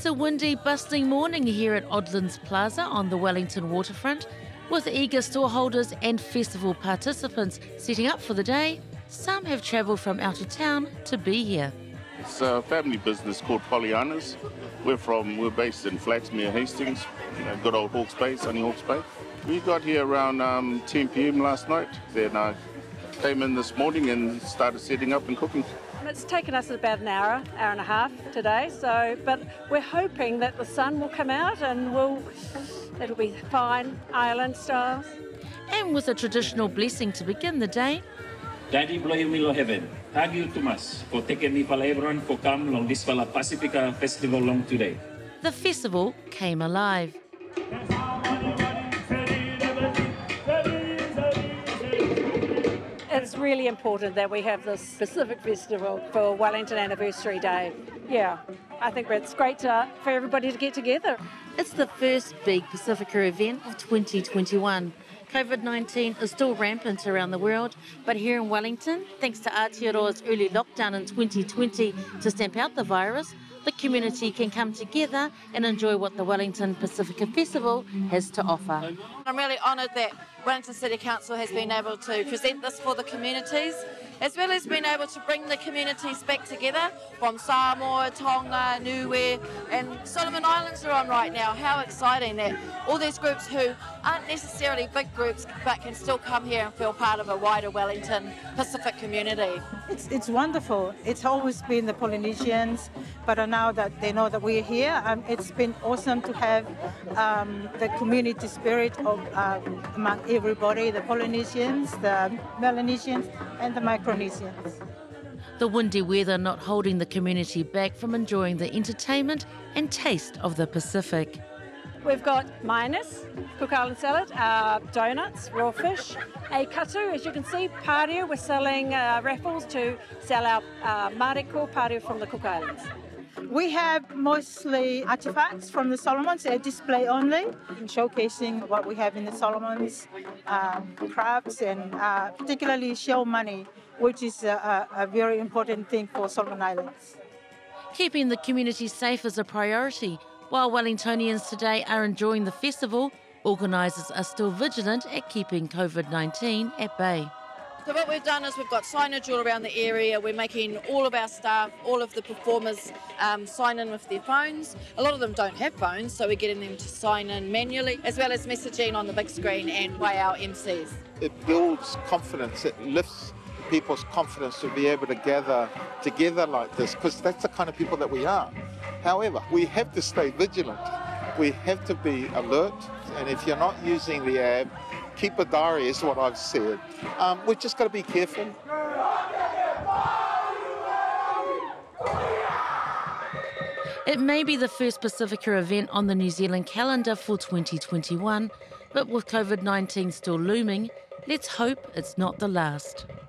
a windy, bustling morning here at Odlands Plaza on the Wellington waterfront, with eager stallholders and festival participants setting up for the day. Some have travelled from out of town to be here. It's a family business called Pollyannas. We're based in Flaxmere, Hastings, good old Hawke's Bay, sunny Hawke's Bay. We got here around 10 p.m. last night. Then I came in this morning and started setting up and cooking. It's taken us about an hour and a half today, but we're hoping that the sun will come out and it'll be fine, island styles. And with a traditional blessing to begin the day. Daddy Bloy Milo Heaven, thank you to mas for taking me for everyone for come long this Wellington Pasifika Festival long today. The festival came alive. It's really important that we have this Pacific Festival for Wellington Anniversary Day. Yeah, I think it's great for everybody to get together. It's the first big Pasifika event of 2021. COVID-19 is still rampant around the world, but here in Wellington, thanks to Aotearoa's early lockdown in 2020 to stamp out the virus, the community can come together and enjoy what the Wellington Pasifika Festival has to offer. I'm really honoured that Wellington City Council has been able to present this for the communities, as well as being able to bring the communities back together from Samoa, Tonga, Niue and Solomon Islands are on right now. How exciting that all these groups who aren't necessarily big groups but can still come here and feel part of a wider Wellington Pacific community. It's wonderful. It's always been the Polynesians, but now that they know that we're here, it's been awesome to have the community spirit of among everybody, the Polynesians, the Melanesians and the Micronesians. The windy weather not holding the community back from enjoying the entertainment and taste of the Pacific. We've got mainis, Cook Island salad, donuts, raw fish, a katu, as you can see, pario. We're selling raffles to sell our mariko pario from the Cook Islands. We have mostly artifacts from the Solomons, they're display only, showcasing what we have in the Solomons, crafts and particularly shell money, which is a very important thing for Solomon Islands. Keeping the community safe is a priority. While Wellingtonians today are enjoying the festival, organisers are still vigilant at keeping COVID-19 at bay. So what we've done is we've got signage all around the area. We're making all of our staff, all of the performers sign in with their phones. A lot of them don't have phones, so we're getting them to sign in manually, as well as messaging on the big screen and by our MCs. It builds confidence, it lifts people's confidence to be able to gather together like this, because that's the kind of people that we are. However, we have to stay vigilant. We have to be alert, and if you're not using the app, keep a diary is what I've said. We've just got to be careful. It may be the first Pasifika event on the New Zealand calendar for 2021, but with COVID-19 still looming, let's hope it's not the last.